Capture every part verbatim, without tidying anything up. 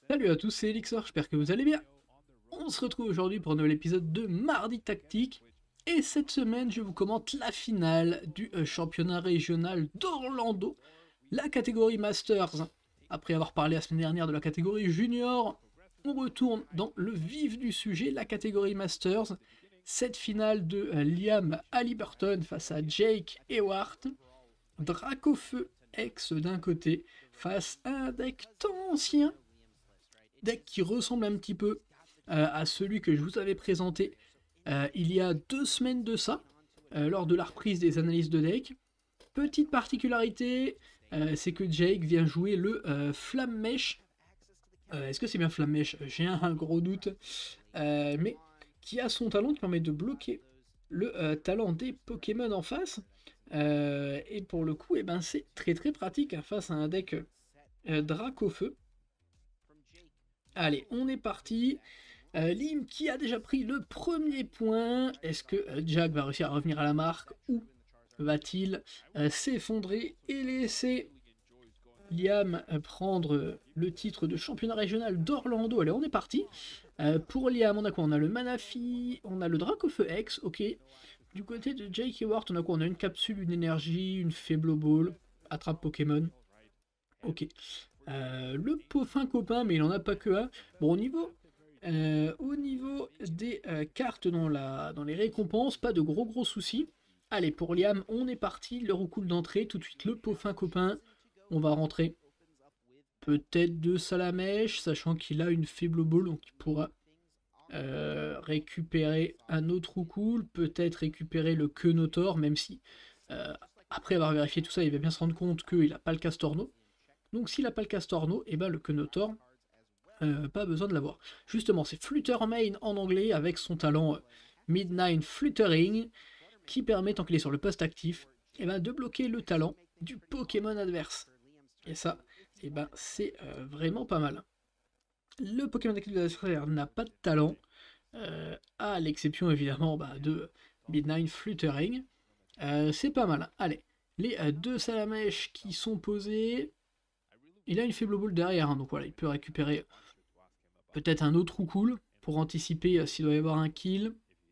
Salut à tous, c'est Elixir, j'espère que vous allez bien. On se retrouve aujourd'hui pour un nouvel épisode de Mardi Tactique. Et cette semaine, je vous commente la finale du euh, championnat régional d'Orlando, la catégorie Masters. Après avoir parlé la semaine dernière de la catégorie Junior, on retourne dans le vif du sujet, la catégorie Masters. Cette finale de euh, Liam Halliburton face à Jake Ewart, Dracofeu X d'un côté, face à un deck tant ancien, deck qui ressemble un petit peu euh, à celui que je vous avais présenté euh, il y a deux semaines de ça, euh, lors de la reprise des analyses de deck. Petite particularité, euh, c'est que Jake vient jouer le euh, Flamme Mèche. Euh, Est-ce que c'est bien Flamme Mèche? J'ai un, un gros doute. Euh, mais qui a son talent qui permet de bloquer le euh, talent des Pokémon en face. Euh, et pour le coup, eh ben, c'est très très pratique hein, face à un deck euh, Dracofeu. Allez, on est parti. Euh, Lim qui a déjà pris le premier point. Est-ce que euh, Jack va réussir à revenir à la marque ou va-t-il euh, s'effondrer et laisser Liam euh, prendre le titre de championnat régional d'Orlando? Allez, on est parti. Euh, pour Liam, on a quoi? On a le Manafi, on a le Dracofeu X, ok. Du côté de Jake Ewart, on a quoi? On a une capsule, une énergie, une Faible Ball, attrape Pokémon. Ok. Euh, le Peaufin copain, mais il en a pas que un. Bon, au niveau, euh, au niveau des euh, cartes dans, la, dans les récompenses, pas de gros gros soucis. Allez, pour Liam, on est parti. Le roucoule d'entrée, tout de suite le Peaufin copain. On va rentrer peut-être de Salamèche, sachant qu'il a une faible ball, donc il pourra euh, récupérer un autre roucoule, peut-être récupérer le Quenotor, même si, euh, après avoir vérifié tout ça, il va bien se rendre compte qu'il n'a pas le Castorno. Donc s'il n'a pas le Castorno, et eh ben le Quenotor, euh, pas besoin de l'avoir. Justement, c'est Flutter Main en anglais avec son talent euh, Midnight Fluttering qui permet, tant qu'il est sur le poste actif, et eh ben, de bloquer le talent du Pokémon adverse. Et ça, et eh ben, c'est euh, vraiment pas mal. Le Pokémon actif de l'adversaire n'a pas de talent, euh, à l'exception évidemment bah, de Midnight Fluttering. Euh, c'est pas mal. Allez, les euh, deux Salamèches qui sont posés. Il a une faible boule derrière, hein, donc voilà, il peut récupérer peut-être un autre roucoule pour anticiper euh, s'il doit y avoir un kill.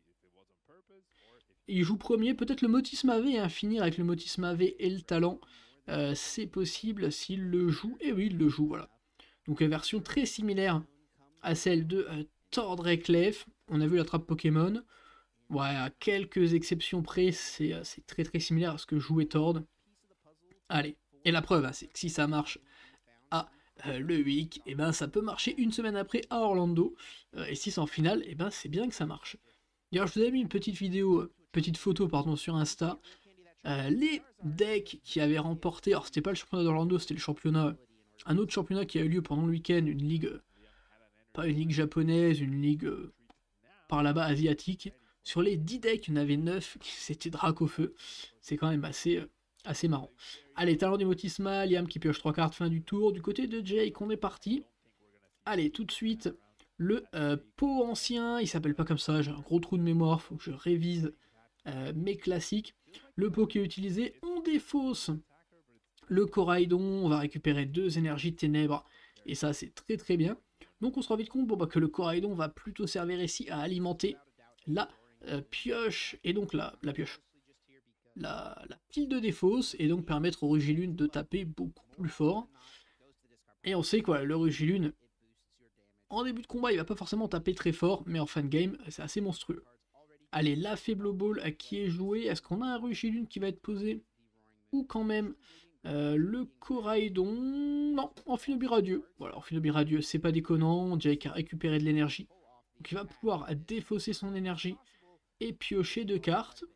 Et il joue premier, peut-être le Motis Mavé, hein, finir avec le Motis Mavé et le talent, euh, c'est possible s'il le joue. Et oui, il le joue, voilà. Donc une version très similaire à celle de euh, Tord Clef. On a vu la trappe Pokémon. Ouais, à quelques exceptions près, c'est euh, très très similaire à ce que jouait Tord. Allez, et la preuve, hein, c'est que si ça marche à euh, le week, et eh ben ça peut marcher une semaine après à Orlando. Euh, et si c'est en finale, et eh ben c'est bien que ça marche. D'ailleurs, je vous avais mis une petite vidéo, euh, petite photo pardon, sur Insta. Euh, les decks qui avaient remporté, alors c'était pas le championnat d'Orlando, c'était le championnat, un autre championnat qui a eu lieu pendant le week-end, une ligue, euh, pas une ligue japonaise, une ligue euh, par là-bas asiatique. Sur les dix decks, il y en avait neuf, c'était Dracofeu. C'est quand même assez, euh, assez marrant. Allez, talent du Motisma, Liam qui pioche trois cartes, fin du tour. Du côté de Jake, on est parti. Allez, tout de suite, le euh, pot ancien, il s'appelle pas comme ça, j'ai un gros trou de mémoire, faut que je révise euh, mes classiques. Le pot qui est utilisé, on défausse le Coraidon, on va récupérer deux énergies de ténèbres, et ça c'est très très bien. Donc on se rend vite compte bon, bah, que le Coraidon va plutôt servir ici à alimenter la euh, pioche, et donc la, la pioche, la, la pile de défausse, et donc permettre au Rugilune de taper beaucoup plus fort. Et on sait quoi, le Rugilune, en début de combat, il va pas forcément taper très fort, mais en fin de game, c'est assez monstrueux. Allez, la faible ball à qui est jouée. Est-ce qu'on a un Rugilune qui va être posé? Ou quand même euh, le Coraidon? Non, Amphinobie Radieux. Voilà, Amphinobie Radieux, c'est pas déconnant. Jake a récupéré de l'énergie. Donc il va pouvoir défausser son énergie et piocher deux cartes.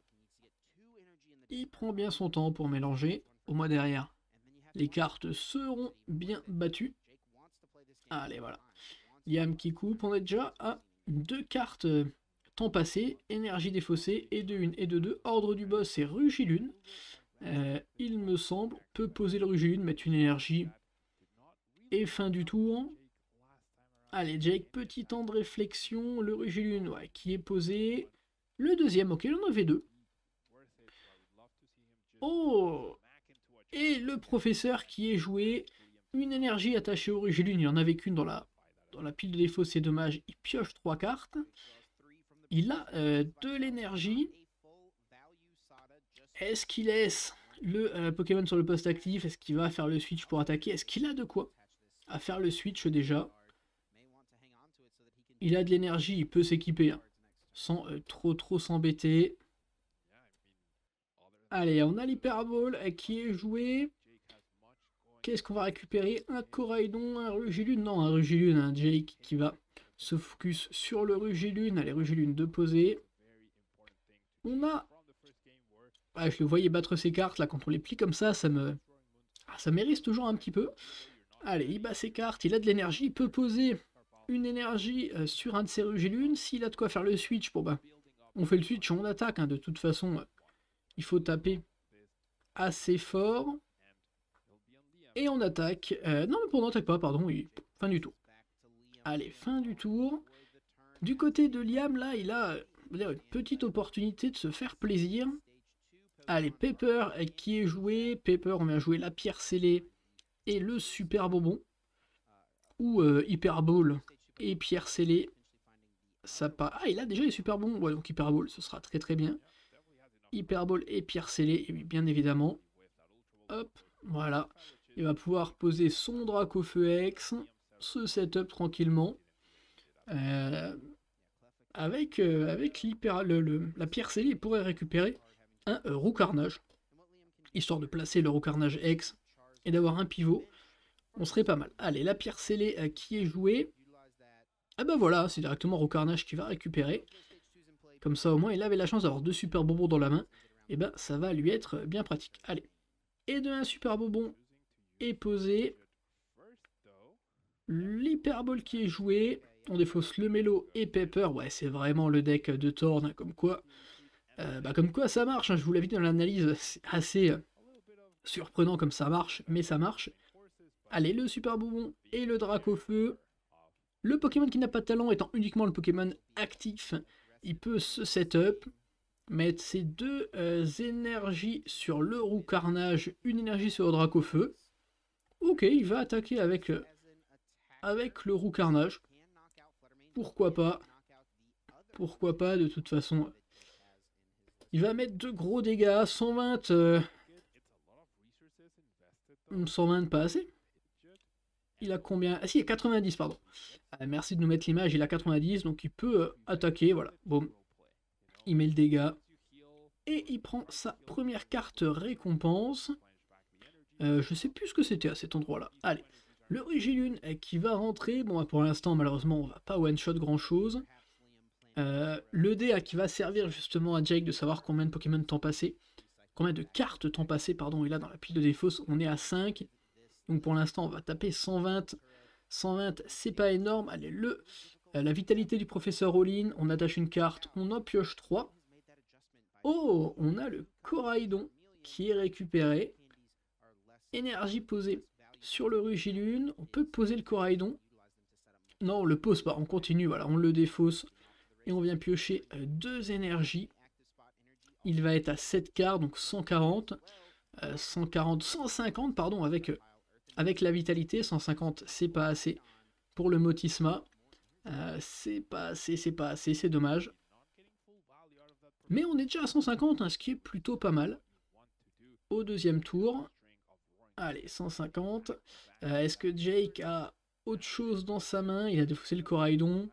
Il prend bien son temps pour mélanger. Au moins derrière, les cartes seront bien battues. Allez, voilà. Liam qui coupe, on est déjà à deux cartes euh, temps passé, énergie défaussée, et de un et de deux. Ordre du boss, c'est Rugilune. Euh, il me semble, peut poser le Rugilune, mettre une énergie, et fin du tour. Allez, Jake, petit temps de réflexion, le Rugilune, ouais, qui est posé. Le deuxième, ok, il en avait deux. Oh! Et le professeur qui est joué, une énergie attachée au Rugilune, il n'y en avait qu'une dans la, dans la pile de défaut, c'est dommage, il pioche trois cartes. Il a euh, de l'énergie. Est-ce qu'il laisse le euh, Pokémon sur le poste actif? Est-ce qu'il va faire le switch pour attaquer? Est-ce qu'il a de quoi à faire le switch déjà? Il a de l'énergie, il peut s'équiper hein, sans euh, trop trop s'embêter. Allez, on a l'Hyperball euh, qui est joué. Qu'est-ce qu'on va récupérer? Un Coraidon, un Rugilune? Non, un Rugilune, un Jake qui va se focus sur le Rugilune. Allez, Rugilune de poser. On a... Ah, je le voyais battre ses cartes, là, quand on les plie comme ça, ça me... Ah, ça mérite toujours un petit peu. Allez, il bat ses cartes, il a de l'énergie, il peut poser une énergie euh, sur un de ses Rugilunes. S'il a de quoi faire le switch, bon bah, on fait le switch, on attaque, hein, de toute façon, euh, il faut taper assez fort. Et on attaque. Euh, non, mais on n'attaque pas, pardon, il... fin du tour. Allez, fin du tour. Du côté de Liam, là, il a euh, une petite opportunité de se faire plaisir. Allez, Pepper euh, qui est joué. Pepper, on vient jouer la pierre scellée et le super bonbon. Ou euh, Hyper Ball et pierre scellée. Ça pas... Ah, il a déjà les super bons. Ouais, donc Hyper Ball, ce sera très très bien. Hyper Ball et pierre scellée, et oui, bien évidemment. Hop, voilà. Il va pouvoir poser son Dracofeu X, ce setup tranquillement. Euh, avec euh, avec l'hyper, le, le, la pierre scellée, il pourrait récupérer un euh, Roucarnage. Histoire de placer le Roucarnage X et d'avoir un pivot. On serait pas mal. Allez, la pierre scellée euh, qui est jouée. Ah bah voilà, c'est directement Roucarnage qui va récupérer. Comme ça au moins il avait la chance d'avoir deux super bonbons dans la main. Et ben ça va lui être bien pratique. Allez. Et de un super bonbon est posé. L'Hyperball qui est joué. On défausse le Mélo et Pepper. Ouais, c'est vraiment le deck de Thorn, comme quoi. Euh, bah comme quoi ça marche, hein. Je vous l'avais dit dans l'analyse, c'est assez euh, surprenant comme ça marche, mais ça marche. Allez, le super bonbon et le Dracofeu. Le Pokémon qui n'a pas de talent étant uniquement le Pokémon actif, il peut se setup, mettre ses deux euh, énergies sur le Roucarnage, une énergie sur le Dracofeu. Ok, il va attaquer avec, euh, avec le Roucarnage. Pourquoi pas? Pourquoi pas, de toute façon. Il va mettre de gros dégâts, cent vingt... Euh... cent vingt pas assez. Il a combien? Ah si, il a quatre-vingt-dix, pardon. Ah, merci de nous mettre l'image, il a quatre-vingt-dix, donc il peut euh, attaquer, voilà. Bon, il met le dégât. Et il prend sa première carte récompense. Euh, je sais plus ce que c'était à cet endroit-là. Allez, le Rugilune qui va rentrer. Bon, pour l'instant, malheureusement, on va pas one-shot grand-chose. Euh, le dé qui va servir justement à Jake de savoir combien de Pokémon temps passé. Combien de cartes temps passé, pardon, il a dans la pile de défausse. On est à cinq. Donc pour l'instant, on va taper cent vingt. cent vingt, c'est pas énorme. Allez, le, euh, la vitalité du professeur Olin. On attache une carte, on en pioche trois. Oh, on a le Coraidon qui est récupéré. Énergie posée sur le Rugilune. On peut poser le Coraidon. Non, on le pose pas, on continue, voilà, on le défausse. Et on vient piocher euh, deux énergies. Il va être à sept cartes, donc cent quarante. Euh, cent quarante, cent cinquante, pardon, avec... Euh, Avec la vitalité, cent cinquante, c'est pas assez. Pour le Motisma, euh, c'est pas assez, c'est pas assez, c'est dommage. Mais on est déjà à cent cinquante, hein, ce qui est plutôt pas mal. Au deuxième tour. Allez, cent cinquante. Euh, Est-ce que Jake a autre chose dans sa main? Il a défaussé le Coraidon.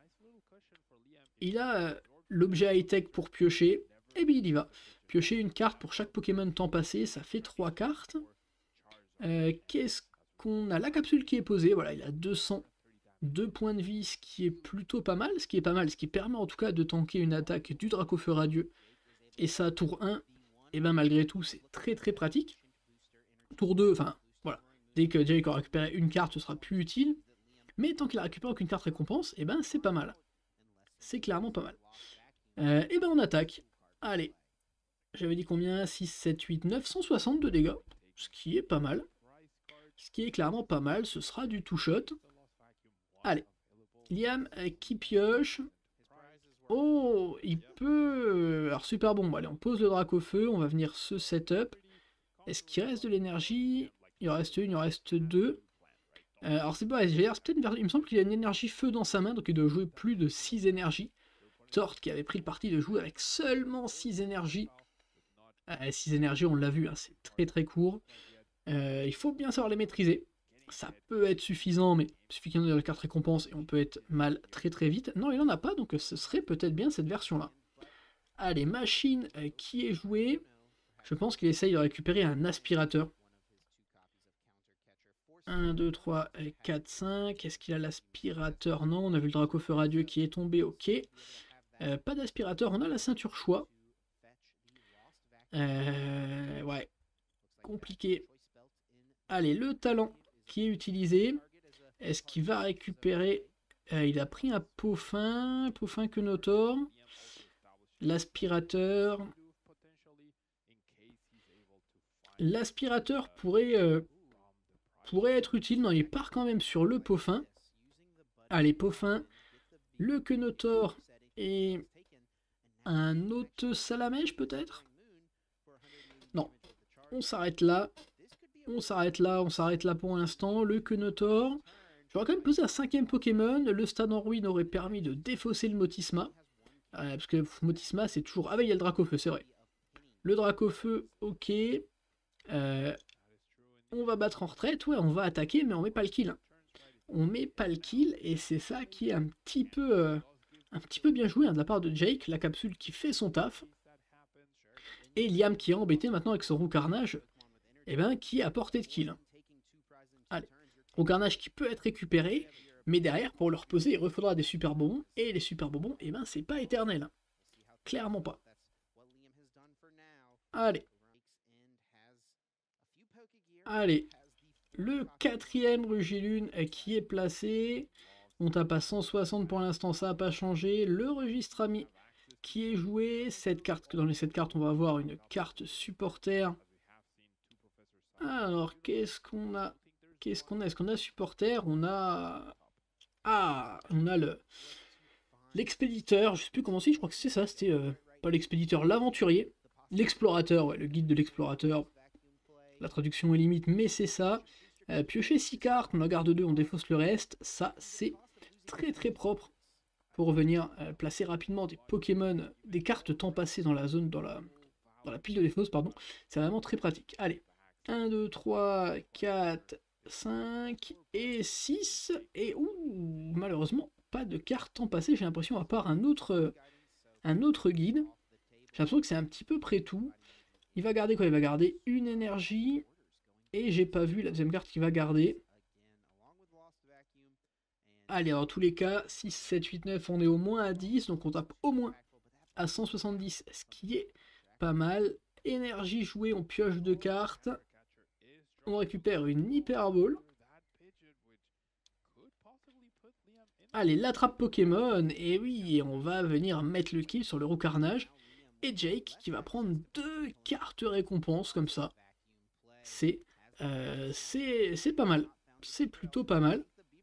Il a euh, l'objet high-tech pour piocher. Et bien il y va. Piocher une carte pour chaque Pokémon temps passé, ça fait trois cartes. Euh, Qu'est-ce qu'on a? La capsule qui est posée, voilà, il a deux cent deux points de vie, ce qui est plutôt pas mal, ce qui est pas mal, ce qui permet en tout cas de tanker une attaque du Dracofeu radieux. Et ça, tour un, et ben malgré tout, c'est très très pratique. Tour deux, enfin, voilà, dès que Jake aura récupéré une carte, ce sera plus utile. Mais tant qu'il a récupéré aucune carte récompense, et ben c'est pas mal. C'est clairement pas mal. Euh, et ben on attaque. Allez, j'avais dit combien? Six, sept, huit, neuf, cent soixante de dégâts, ce qui est pas mal. Ce qui est clairement pas mal, ce sera du two-shot. Allez, Liam euh, qui pioche. Oh, il peut... Alors super bon, bon, allez, on pose le Dracofeu, on va venir se setup. Est-ce qu'il reste de l'énergie? Il en reste une, il en reste deux. Euh, alors c'est pas, c'est peut-être, il me semble qu'il a une énergie feu dans sa main, donc il doit jouer plus de six énergies. Tord qui avait pris le parti de jouer avec seulement six énergies. Euh, six énergies, on l'a vu, hein, c'est très très court. Euh, il faut bien savoir les maîtriser. Ça peut être suffisant, mais il suffit qu'il y en ait dans la carte récompense et on peut être mal très très vite. Non, il n'en a pas, donc ce serait peut-être bien cette version-là. Allez, machine euh, qui est jouée. Je pense qu'il essaye de récupérer un aspirateur. un, deux, trois, quatre, cinq. Est-ce qu'il a l'aspirateur? Non, on a vu le Dracofeu radieux qui est tombé, ok. Euh, pas d'aspirateur, on a la ceinture choix. Euh, ouais, compliqué. Allez, le talent qui est utilisé. Est-ce qu'il va récupérer... Euh, il a pris un Peaufin, Peaufin Quenotor. L'aspirateur... L'aspirateur pourrait, euh, pourrait être utile. Non, il part quand même sur le Peaufin. Allez, Peaufin. Le Quenotor et un autre Salamèche peut-être? Non, on s'arrête là. On s'arrête là, on s'arrête là pour l'instant. Le Quenotor. J'aurais quand même posé un cinquième Pokémon. Le stade en ruine aurait permis de défausser le Motisma. Euh, parce que Motisma, c'est toujours... Ah bah il y a le Dracofeu, c'est vrai. Le Dracofeu, ok. Euh, on va battre en retraite. Ouais, on va attaquer, mais on met pas le kill. Hein. On met pas le kill, et c'est ça qui est un petit peu... Euh, un petit peu bien joué hein, de la part de Jake. La capsule qui fait son taf. Et Liam qui est embêté maintenant avec son roux carnage. Et ben qui est à portée de kill. Allez. Au carnage qui peut être récupéré, mais derrière, pour le reposer, il refaudra des super bonbons, et les super bonbons, et ben c'est pas éternel. Hein. Clairement pas. Allez. Allez. Le quatrième Rugilune qui est placé. On tape à cent soixante pour l'instant, ça n'a pas changé. Le registre ami qui est joué. Cette carte, dans les sept cartes, on va avoir une carte supporter. Alors, qu'est-ce qu'on a Qu'est-ce qu'on a Est-ce qu'on a supporter? On a... Ah, on a le... L'expéditeur, je sais plus comment c'est, je crois que c'est ça, c'était euh, pas l'expéditeur, l'aventurier. L'explorateur, ouais, le guide de l'explorateur. La traduction est limite, mais c'est ça. Euh, piocher six cartes, on en garde deux, on défausse le reste. Ça, c'est très très propre pour venir euh, placer rapidement des Pokémon, des cartes temps passé dans la zone, dans la, dans la pile de défausse, pardon. C'est vraiment très pratique. Allez, un, deux, trois, quatre, cinq et six. Et ouh, malheureusement, pas de cartes temps passé, j'ai l'impression, à part un autre, un autre guide. J'ai l'impression que c'est un petit peu près tout. Il va garder quoi? Il va garder une énergie. Et j'ai pas vu la deuxième carte qu'il va garder. Allez, dans tous les cas, six, sept, huit, neuf, on est au moins à dix. Donc on tape au moins à cent soixante-dix, ce qui est pas mal. Énergie jouée, on pioche deux cartes. On récupère une Hyper Ball. Allez, l'attrape Pokémon. Et oui, on va venir mettre le kill sur le roux carnage. Et Jake qui va prendre deux cartes récompenses comme ça. C'est euh, c'est pas mal. C'est plutôt pas mal.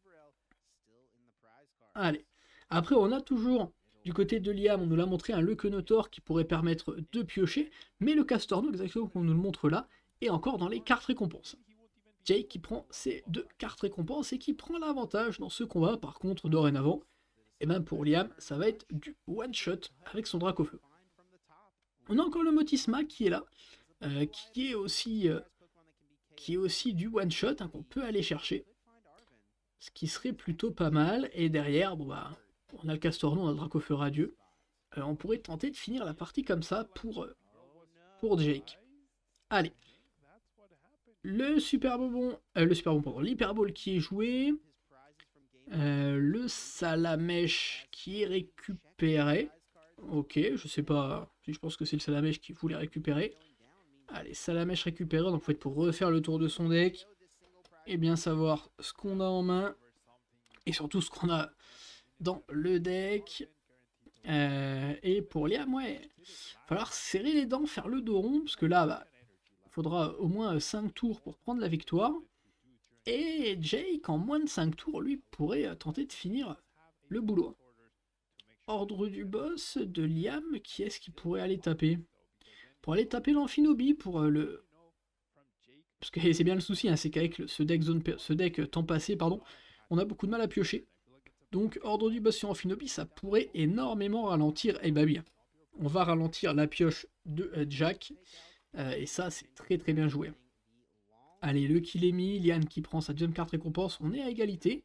Allez. Après, on a toujours, du côté de Liam, on nous l'a montré, un Leuconotor qui pourrait permettre de piocher. Mais le Castorno, exactement comme on nous le montre là, est encore dans les cartes récompenses. Jake qui prend ces deux cartes récompenses et qui prend l'avantage dans ce combat. Par contre, dorénavant, et ben pour Liam, ça va être du one-shot avec son Dracofeu. On a encore le Motisma qui est là, euh, qui est aussi... Euh, qui est aussi du one-shot hein, qu'on peut aller chercher. Ce qui serait plutôt pas mal. Et derrière, bon bah, on a le Castorno, on a le Dracofeu radieux. Euh, on pourrait tenter de finir la partie comme ça pour, euh, pour Jake. Allez. Le Super Bonbon, euh, le Super Bonbon, l'Hyper Ball qui est joué. Euh, le Salamèche qui est récupéré. Ok, je sais pas si je pense que c'est le Salamèche qui voulait récupérer. Allez, Salamèche récupéré, donc faut être pour refaire le tour de son deck. Et bien savoir ce qu'on a en main. Et surtout ce qu'on a dans le deck. Euh, et pour Liam, ouais, il va falloir serrer les dents, faire le dos rond. Parce que là, bah, il faudra au moins cinq tours pour prendre la victoire. Et Jake, en moins de cinq tours, lui, pourrait tenter de finir le boulot. Ordre du boss de Liam, qui est-ce qui pourrait aller taper? Pour aller taper l'Amphinobi, pour euh, le... Parce que c'est bien le souci, hein, c'est qu'avec ce deck, zone, ce deck temps passé, pardon, on a beaucoup de mal à piocher. Donc ordre du boss sur Amphinobi, ça pourrait énormément ralentir. Et bah oui, on va ralentir la pioche de euh, Jack. Euh, et ça, c'est très très bien joué. Allez, le kill est mis, Liane qui prend sa deuxième carte récompense, on est à égalité.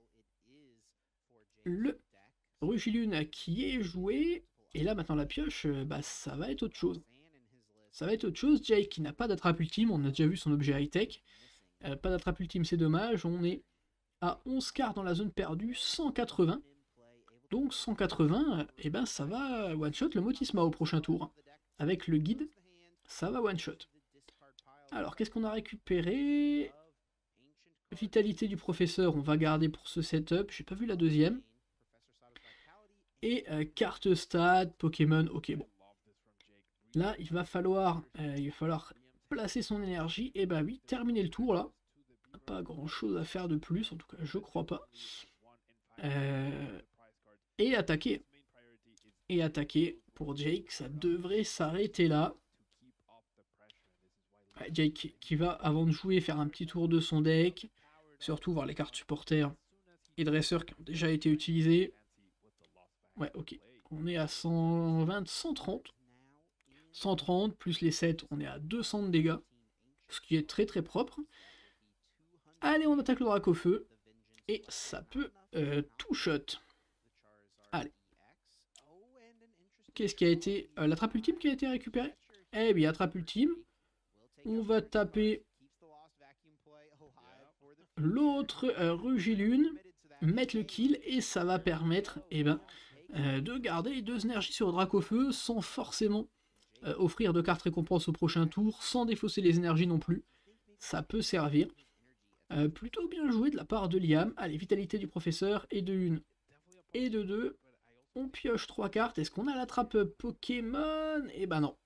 Le Rugilune qui est joué. Et là maintenant la pioche, euh, bah ça va être autre chose. Ça va être autre chose. Jake qui n'a pas d'attrape ultime, on a déjà vu son objet high-tech. Euh, pas d'attrape ultime, c'est dommage. On est à onze cartes dans la zone perdue, cent quatre-vingts. Donc cent quatre-vingts, et eh ben ça va one-shot le Motisma au prochain tour. Avec le guide, ça va one-shot. Alors qu'est-ce qu'on a récupéré? Vitalité du professeur, on va garder pour ce setup. J'ai pas vu la deuxième. Et euh, carte stade, Pokémon, ok bon. Là, il va falloir, euh, il va falloir placer son énergie. Et bah oui, terminer le tour là. Pas grand chose à faire de plus, en tout cas je crois pas. Euh, et attaquer. Et attaquer pour Jake, ça devrait s'arrêter là. Ouais, Jake qui va, avant de jouer, faire un petit tour de son deck. Surtout voir les cartes supporters et dresseurs qui ont déjà été utilisées. Ouais, ok. On est à cent vingt, cent trente. cent trente, plus les sept, on est à deux cents de dégâts. Ce qui est très très propre. Allez, on attaque le Dracofeu. Et ça peut euh, tout shot. Allez. Qu'est-ce qui a été... Euh, l'attrape ultime qui a été récupérée? Eh bien, attrape ultime. On va taper l'autre euh, Rugilune, mettre le kill, et ça va permettre eh ben, euh, de garder deux énergies sur le Dracofeu sans forcément euh, offrir de cartes récompenses au prochain tour, sans défausser les énergies non plus. Ça peut servir. Euh, plutôt bien joué de la part de Liam. Allez, vitalité du professeur, et de une, et de deux. On pioche trois cartes. Est-ce qu'on a l'attrape Pokémon? Eh ben non.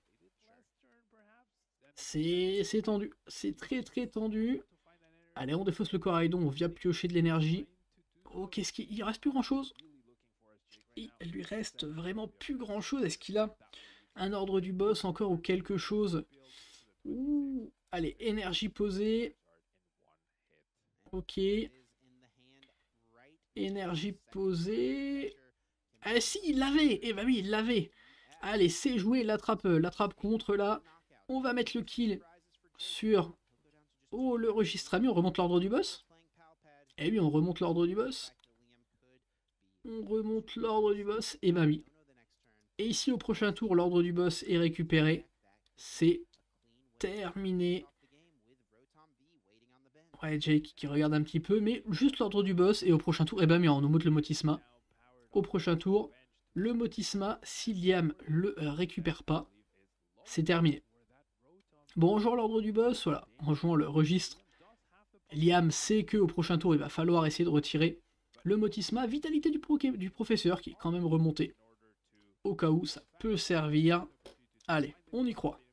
C'est tendu. C'est très très tendu. Allez, on défausse le Coraidon, on vient piocher de l'énergie. Oh, qu'est-ce qu'il... Il reste plus grand-chose. Il lui reste vraiment plus grand-chose. Est-ce qu'il a un ordre du boss encore ou quelque chose? Ouh. Allez, énergie posée. Ok. Énergie posée. Ah si, il l'avait. Eh ben oui, il l'avait. Allez, c'est joué, l'attrape l'attrape contre là. On va mettre le kill sur... Oh, le registre ami, on remonte l'ordre du boss. Eh oui, on remonte l'ordre du boss. On remonte l'ordre du boss. Et ben oui. Et ici, au prochain tour, l'ordre du boss est récupéré. C'est terminé. Ouais, Jake qui regarde un petit peu, mais juste l'ordre du boss. Et au prochain tour, eh ben on nous montre le Motisma. Au prochain tour, le Motisma, si Liam le euh, récupère pas, c'est terminé. Bon, en jouant l'ordre du boss, voilà, en jouant le registre, Liam sait qu'au prochain tour, il va falloir essayer de retirer le Motisma. Vitalité du, pro du professeur, qui est quand même remonté. Au cas où, ça peut servir. Allez, on y croit.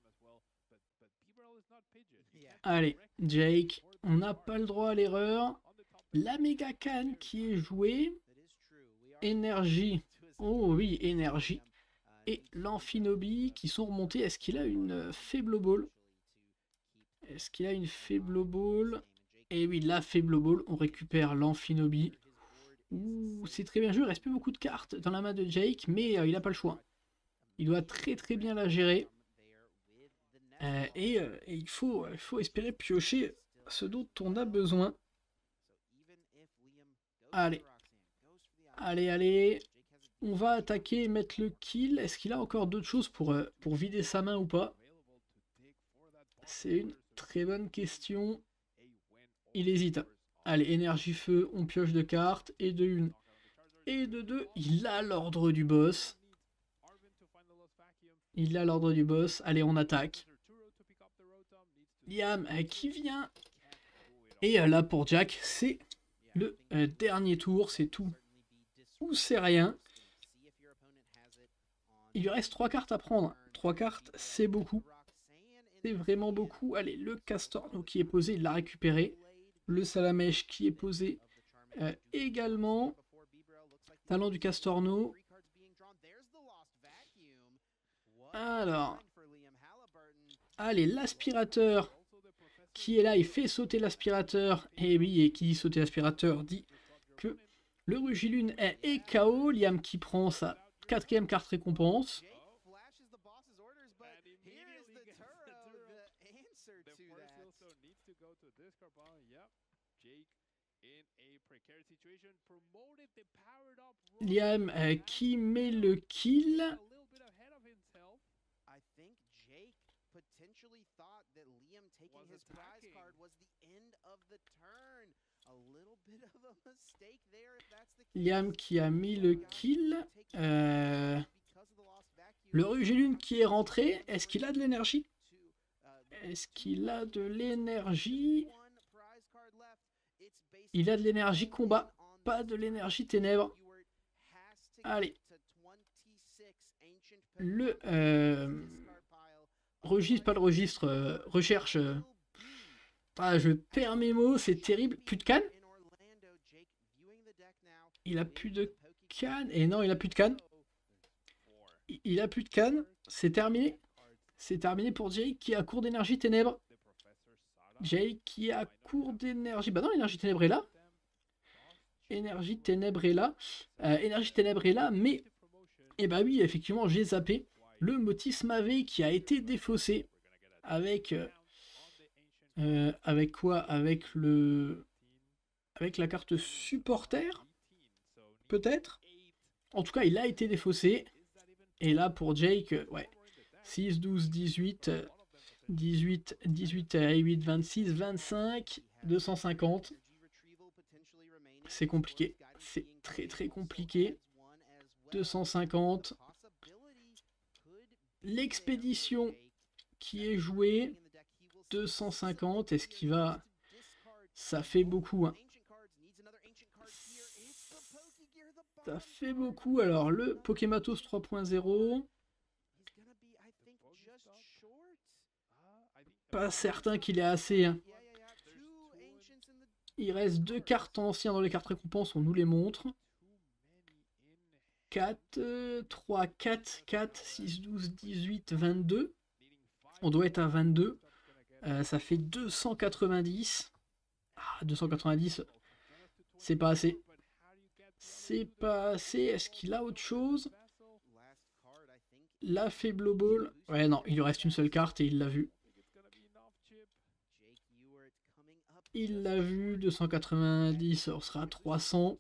Allez, Jake, on n'a pas le droit à l'erreur. La méga canne qui est jouée. Énergie. Oh oui, énergie. Et l'Amphinobi qui sont remontés. Est-ce qu'il a une faible ball? Est-ce qu'il a une faible ball? Et oui, la faible ball. On récupère l'Amphinobi. Ouh, c'est très bien joué. Il reste plus beaucoup de cartes dans la main de Jake, mais euh, il n'a pas le choix. Il doit très très bien la gérer. Euh, et, euh, et il faut, il faut espérer piocher ce dont on a besoin. Allez. Allez, allez. On va attaquer et mettre le kill. Est-ce qu'il a encore d'autres choses pour, euh, pour vider sa main ou pas? C'est une très bonne question. Il hésite. Allez, énergie feu, on pioche de cartes. Et de une. Et de deux. Il a l'ordre du boss. Il a l'ordre du boss. Allez, on attaque. Liam euh, qui vient. Et euh, là, pour Jack, c'est le euh, dernier tour. C'est tout ou c'est rien. Il lui reste trois cartes à prendre. trois cartes, c'est beaucoup. C'est vraiment beaucoup. Allez, le Castorno qui est posé, il l'a récupéré. Le Salamèche qui est posé euh, également. Talent du Castorno. Alors. Allez, l'aspirateur qui est là, il fait sauter l'aspirateur. Et oui, et qui dit sauter l'aspirateur dit que le Rugilune est K O. Liam qui prend sa quatrième carte récompense. Liam euh, qui met le kill. Liam qui a mis le kill. Euh, le Rugilune qui est rentré. Est-ce qu'il a de l'énergie? Est-ce qu'il a de l'énergie? Il a de l'énergie combat, pas de l'énergie ténèbres. Allez. Le euh, registre, pas le registre, euh, recherche. Euh, ah, je perds mes mots, c'est terrible. Plus de canne? Il a plus de canne. Et non, il a plus de canne. Il a plus de canne. C'est terminé. C'est terminé pour Jay qui a court d'énergie ténèbres. Jay qui a court d'énergie. Bah non, l'énergie ténèbres est là. Énergie ténèbres est là. Euh, énergie ténèbres est là, mais. Et bah oui, effectivement, j'ai zappé. Le Motis Mavé qui a été défaussé. Avec. Euh, euh, avec quoi? Avec le. Avec la carte supporter? Peut-être. En tout cas, il a été défaussé. Et là, pour Jake, ouais. six, douze, dix-huit, dix-huit, dix-huit, huit, vingt-six, vingt-cinq, deux cent cinquante. C'est compliqué. C'est très très compliqué. deux cent cinquante. L'expédition qui est jouée. deux cent cinquante. Est-ce qu'il va... Ça fait beaucoup. Hein. Ça fait beaucoup. Alors, le Pokématos trois point zéro. Pas certain qu'il ait assez. Hein. Il reste deux cartes anciennes dans les cartes récompenses, on nous les montre. quatre, trois, quatre, quatre, six, douze, dix-huit, vingt-deux. On doit être à vingt-deux. Euh, ça fait deux cent quatre-vingt-dix. Ah, deux cent quatre-vingt-dix, c'est pas assez. C'est pas assez. Est-ce qu'il a autre chose? La Faible Ball. Ouais, non, il lui reste une seule carte et il l'a vu. Il l'a vu, deux cent quatre-vingt-dix, on sera à trois cents.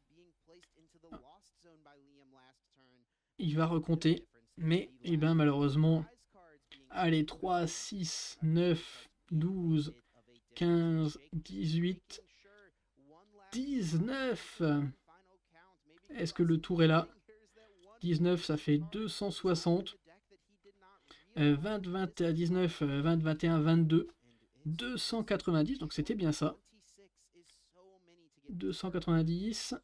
Il va recompter, mais eh ben, malheureusement, allez, trois, six, neuf, douze, quinze, dix-huit, dix-neuf. Est-ce que le tour est là? dix-neuf, ça fait deux cent soixante. Euh, vingt, vingt, dix-neuf, vingt, vingt et un, vingt-deux. deux cent quatre-vingt-dix, donc c'était bien ça. deux cent quatre-vingt-dix.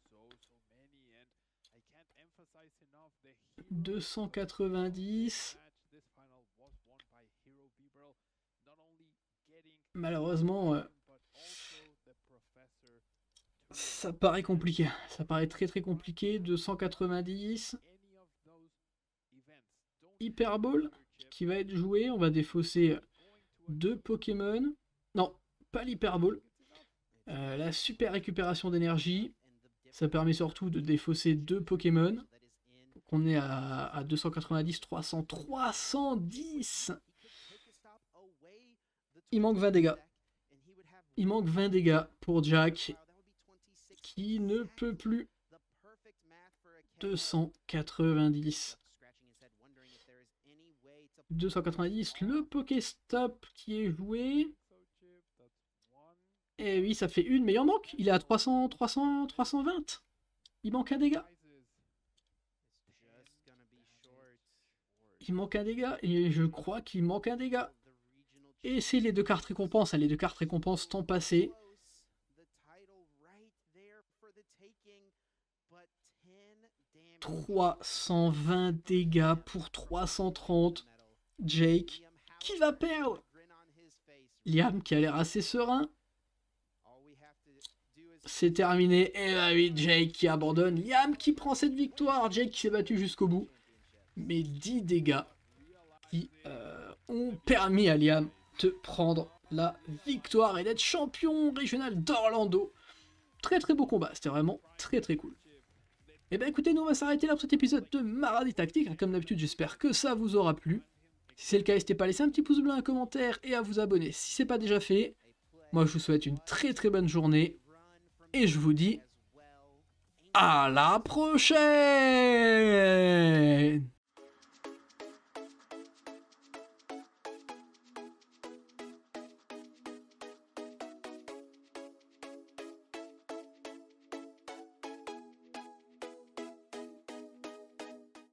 deux cent quatre-vingt-dix. Malheureusement, euh, ça paraît compliqué. Ça paraît très très compliqué. deux cent quatre-vingt-dix. Hyper Ball qui va être joué. On va défausser deux Pokémon. Non, pas l'Hyper Ball. Euh, la super récupération d'énergie. Ça permet surtout de défausser deux Pokémon. Donc on est à, à deux cent quatre-vingt-dix, trois cents, trois cent dix. Il manque vingt dégâts. Il manque vingt dégâts pour Jack, qui ne peut plus. deux cent quatre-vingt-dix. deux cent quatre-vingt-dix, le Pokéstop qui est joué. Et oui, ça fait une, mais il en manque. Il est à trois cents, trois cents, trois cent vingt. Il manque un dégât. Il manque un dégât, et je crois qu'il manque un dégât. Et c'est les deux cartes récompenses, hein, les deux cartes récompenses temps passé. trois cent vingt dégâts pour trois cent trente. Jake, qui va perdre? Liam, qui a l'air assez serein. C'est terminé. Et bah oui, Jake qui abandonne. Liam qui prend cette victoire. Jake qui s'est battu jusqu'au bout. Mais dix dégâts qui euh, ont permis à Liam de prendre la victoire et d'être champion régional d'Orlando. Très très beau combat, c'était vraiment très très cool. Et bien écoutez, nous on va s'arrêter là pour cet épisode de Maradi Tactique. Comme d'habitude, j'espère que ça vous aura plu. Si c'est le cas, n'hésitez pas à laisser un petit pouce bleu, un commentaire et à vous abonner si c'est pas déjà fait. Moi je vous souhaite une très très bonne journée et je vous dis à la prochaine.